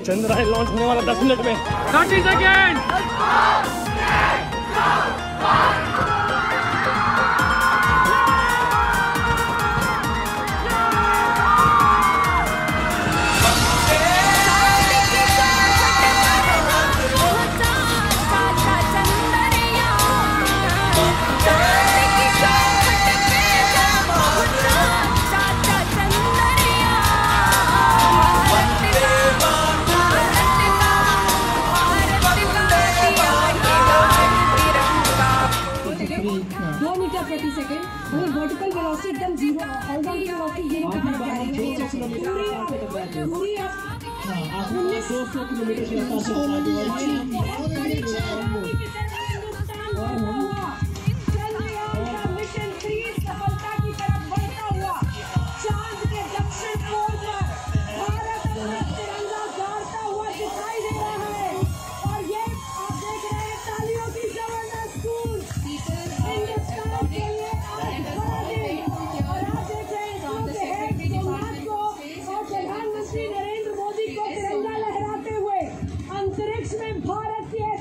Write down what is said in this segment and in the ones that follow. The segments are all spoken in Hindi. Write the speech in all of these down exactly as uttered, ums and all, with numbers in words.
चंद्रयान लॉन्च होने वाला दस मिनट में। Thirty second. दो मीटर प्रति सेकंड मतलब वर्टिकल वेलोसिटी एकदम जीरो, हॉरिजॉन्टल वेलोसिटी जीरो पे पहुंच जाएगी। पूरी आप उन्नीस सौ किलोमीटर की रफ्तार से मिशन थ्री सफलता की तरफ बढ़ता हुआ चांद के दक्षिण पोल पर भारत का तिरंगा गाड़ता हुआ दिखाई दे रहा है। और ये आप देख रहे हैं तालियों की जबरदस्त गूंज हिंदुस्तान के लिए आज बड़ा दिन। और आप देख रहे हैं सोमनाथ को और प्रधानमंत्री नरेंद्र मोदी को तिरंगा लहराते हुए अंतरिक्ष में भारत की ऐसी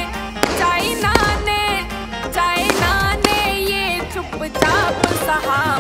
चुपचाप सहा